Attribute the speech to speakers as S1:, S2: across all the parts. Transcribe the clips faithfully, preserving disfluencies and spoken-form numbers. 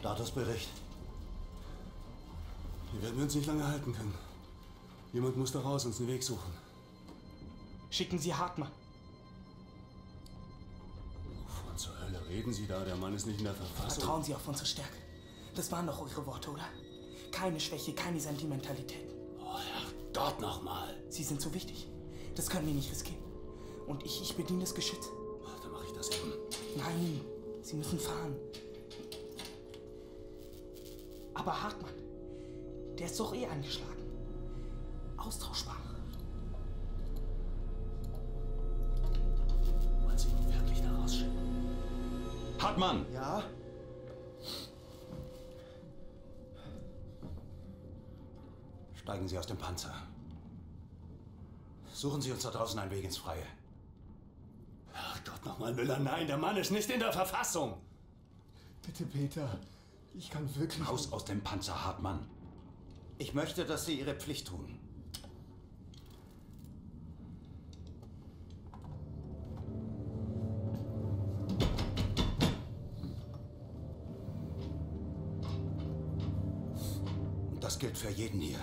S1: Statusbericht. Hier werden wir uns nicht lange halten können. Jemand muss da raus und uns den Weg suchen.
S2: Schicken Sie Hartmann.
S1: Wovon zur Hölle reden Sie da? Der Mann ist nicht in der Verfassung.
S2: Vertrauen Sie auf unsere Stärke. Das waren doch eure Worte, oder? Keine Schwäche, keine Sentimentalität.
S1: Oh Herr, dort nochmal.
S2: Sie sind so wichtig. Das können wir nicht riskieren. Und ich, ich bediene das Geschütz.
S1: Dann mache ich das eben.
S2: Nein, Sie müssen fahren. Aber Hartmann, der ist doch eh angeschlagen. Austauschbar.
S1: Wollen Sie ihn wirklich da rausschicken?
S3: Hartmann!
S1: Ja? Steigen Sie aus dem Panzer. Suchen Sie uns da draußen einen Weg ins Freie. Ach Gott, nochmal Müller, nein, der Mann ist nicht in der Verfassung.
S4: Bitte, Peter, ich kann wirklich...
S3: Raus aus dem Panzer, Hartmann.
S1: Ich möchte, dass Sie Ihre Pflicht tun. Und das gilt für jeden hier.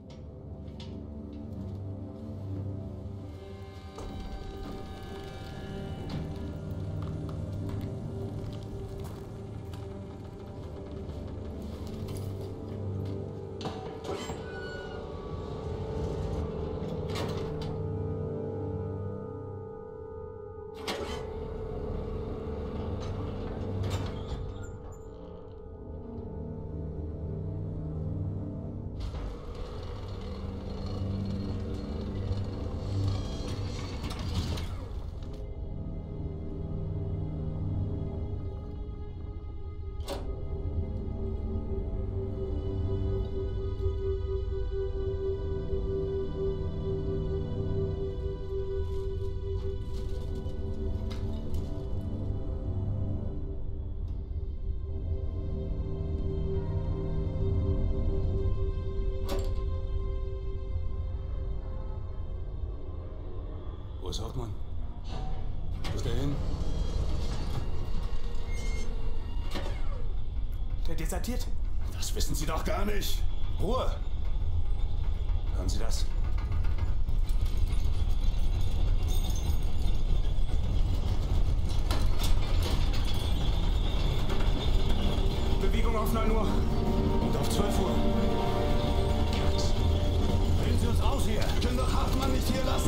S1: Wo ist Hartmann? Wo ist der hin?
S2: Der desertiert.
S1: Das wissen Sie doch gar nicht. Ruhe! Hören Sie das?
S2: Bewegung auf neun Uhr.
S1: Und auf zwölf Uhr. Kertz. Bringen Sie uns raus hier! Können doch Hartmann nicht hier lassen!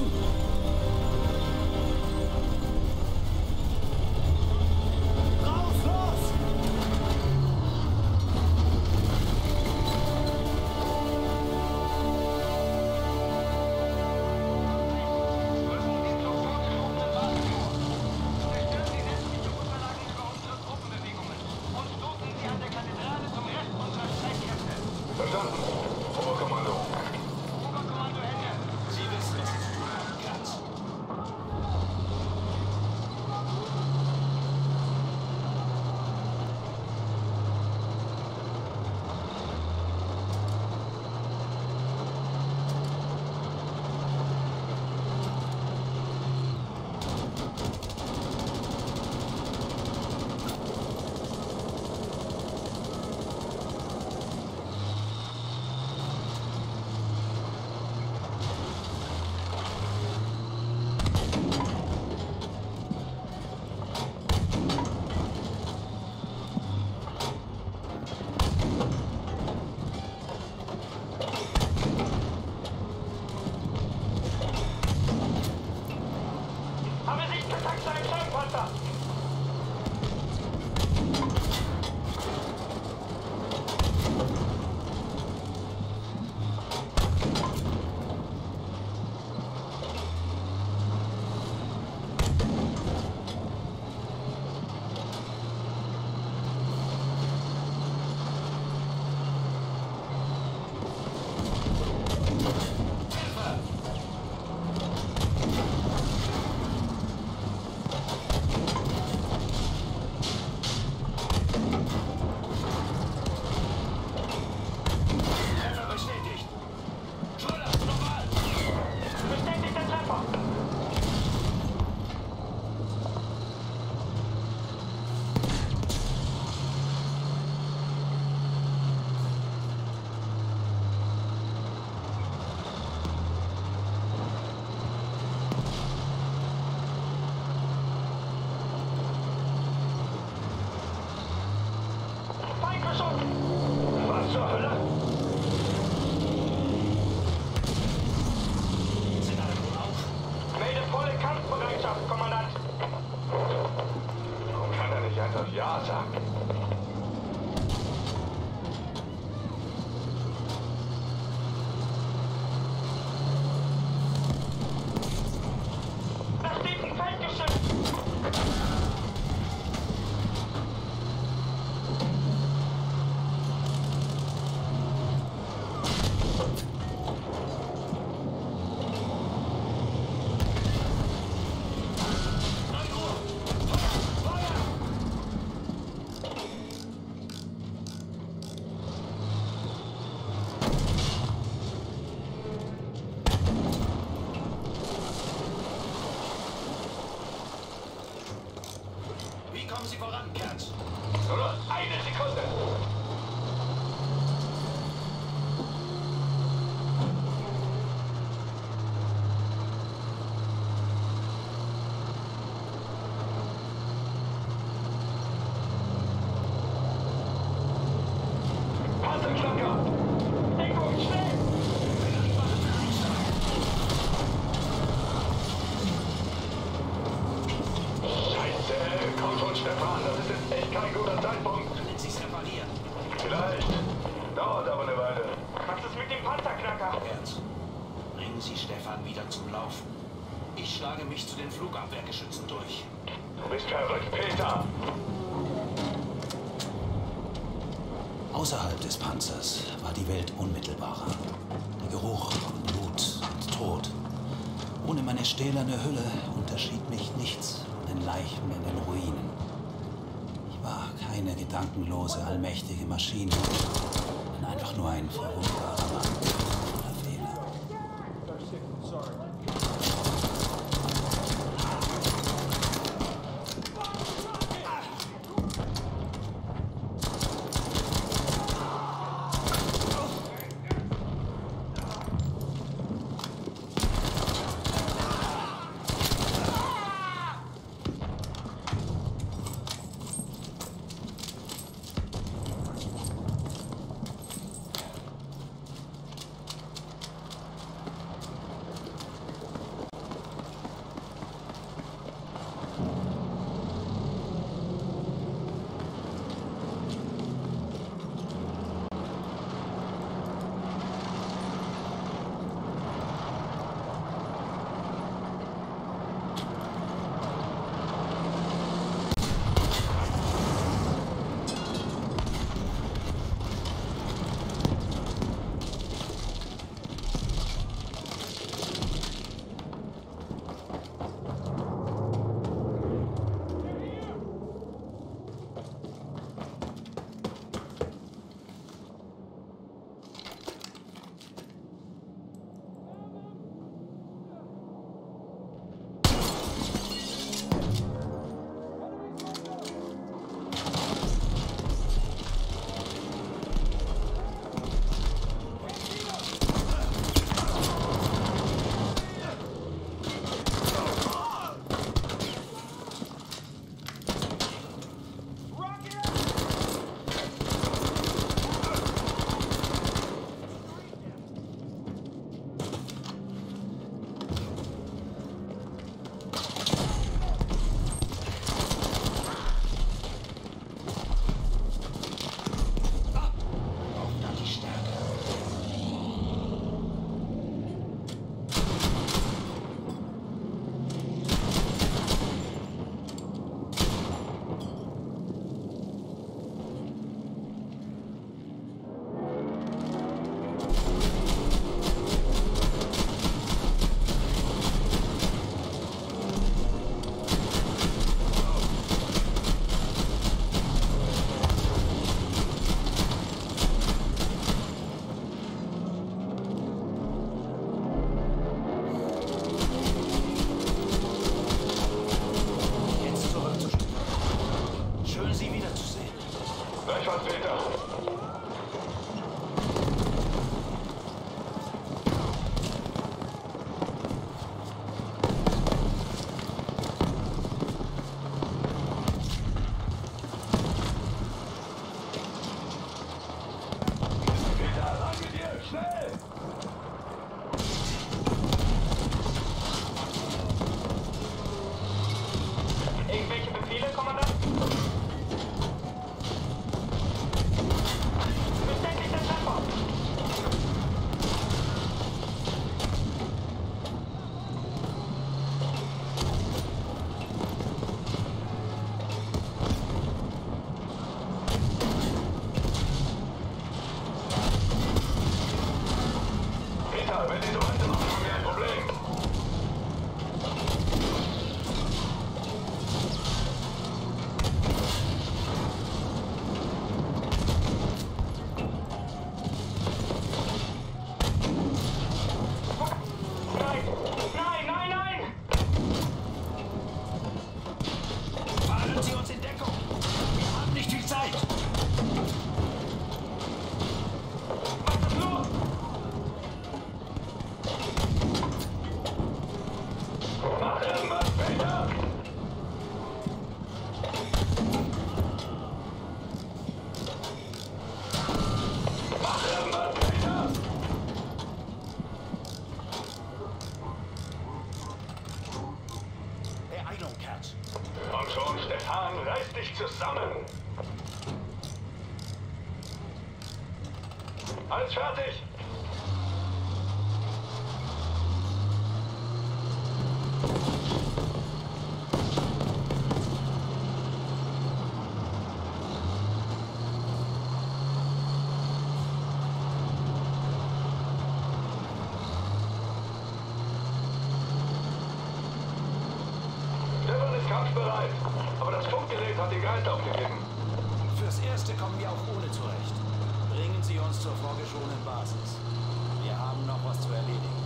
S3: Kommen Sie voran, Kertz.
S1: Nur noch eine Sekunde. Panzerknacker! Deckung, schnell! Scheiße! Komm schon, Stefan, das ist jetzt echt kein guter Zeitpunkt.
S3: Können Sie es reparieren?
S1: Vielleicht. Dauert aber eine Weile. Was ist mit dem Panzerknacker?
S3: Kertz, bringen Sie Stefan wieder zum Laufen. Ich schlage mich zu den Flugabwehrgeschützen durch.
S1: Du bist verrückt, Peter!
S3: Außerhalb des Panzers war die Welt unmittelbarer. Der Geruch von Blut und Tod. Ohne meine stählerne Hülle unterschied mich nichts von den Leichen in den Ruinen. Ich war keine gedankenlose, allmächtige Maschine, sondern einfach nur ein verwundbarer Mann voller Fehler.
S1: Alles fertig! Stefan ist kampfbereit, aber das Funkgerät hat den Geist aufgegeben.
S3: Fürs Erste kommen wir auch ohne zurecht. Bringen Sie uns zur vorgeschobenen Basis. Wir haben noch was zu erledigen.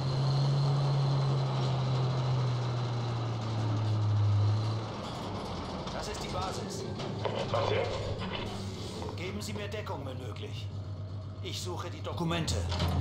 S3: Das ist die Basis.
S1: Was jetzt?
S3: Geben Sie mir Deckung, wenn möglich. Ich suche die Dokumente.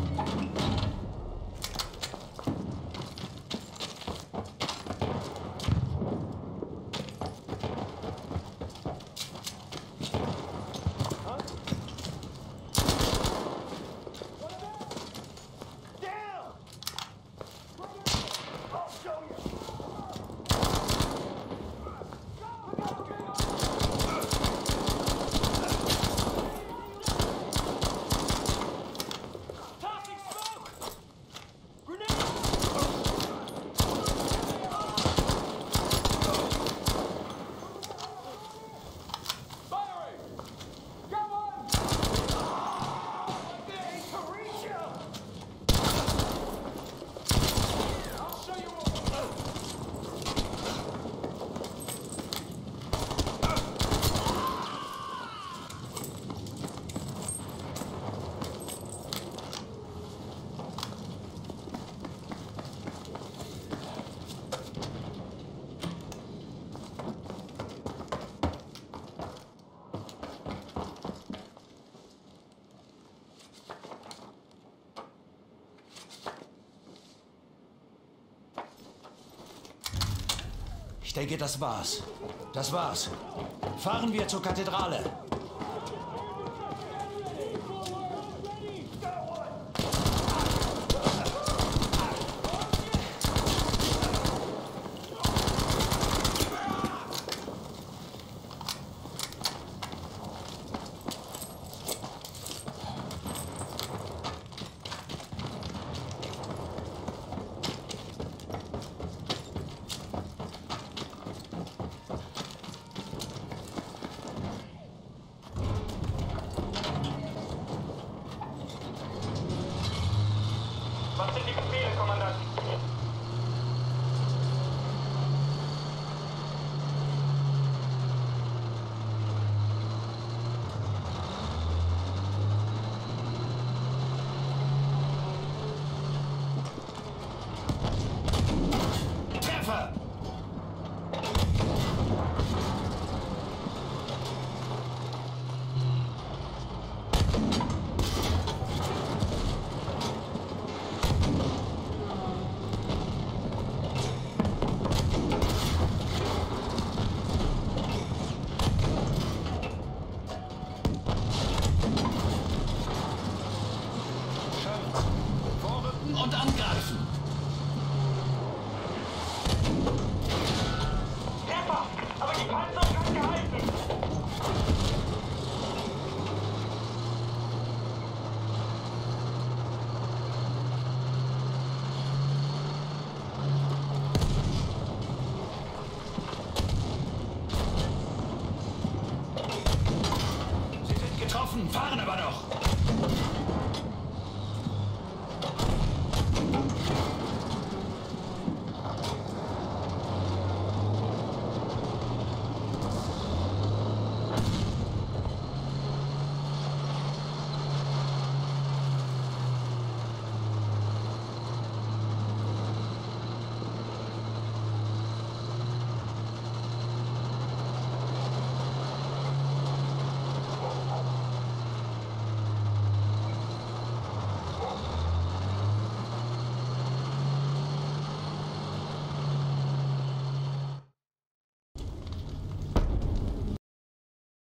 S3: Ich denke, das war's. Das war's. Fahren wir zur Kathedrale.
S1: Was sind die Befehle, Kommandant?
S3: Treffer! Und angreifen!
S1: Treffer! Aber die Panzerung hat gehalten!
S3: Sie sind getroffen, fahren aber noch!